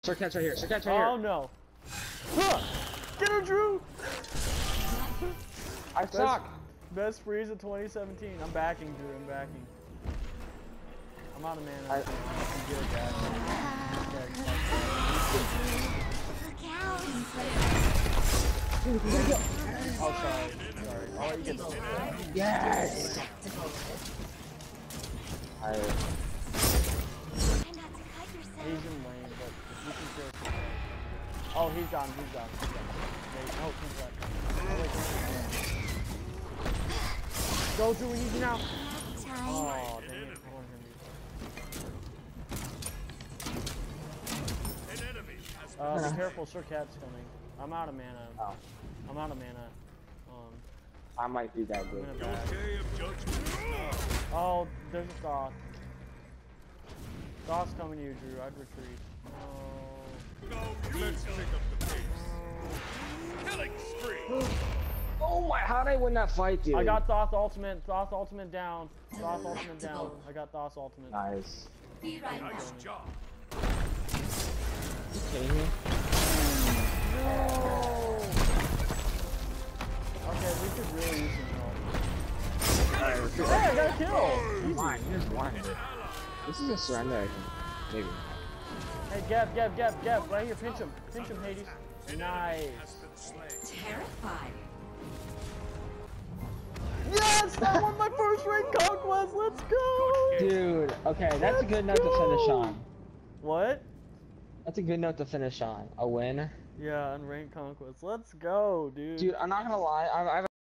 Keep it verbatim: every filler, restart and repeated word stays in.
Circuit's right here. Circuit's right Oh here. no. Huh. Get her, Drew! I Best, suck. best freeze of twenty seventeen. I'm backing, Drew. I'm backing. I'm out of mana. I- I can get it back. Oh, sorry. Sorry. I'll let you get this. Yes. I. He's in lane, but you can kill him. Oh, he's gone. He's gone. He's gone. Wait, no, he's left. Oh, wait, go, Drew. We need you now. Oh, dang it. I want him to. Uh, be careful. Sir Cat's coming. I'm out of mana. Oh. I'm out of mana. Um, I might be that I'm good. gonna back. Oh, there's a Thoth. Thoth's coming to you, Drew. I'd retreat. Oh. Let's pick up the pace. Killing spree. Oh my! How did I win that fight, dude? I got Thoth ultimate. Thoth ultimate down. Thoth ultimate down. I got Thoth's ultimate. Nice. Nice job. You kidding me? No. Okay, we could really use some help. Hey, I got a kill. Easy. Fine, here's one. This is a surrender, I think. Maybe. Hey, Gab, Gab, Gab, Gab, right here. Pinch him. Pinch him, Hades. Nice. Terrified. Yes! I won my first rank conquest! Let's go! Dude, okay, that's a good note to finish on. What? That's a good note to finish on. A win. Yeah, on rank conquest. Let's go, dude. Dude, I'm not gonna lie. I, I've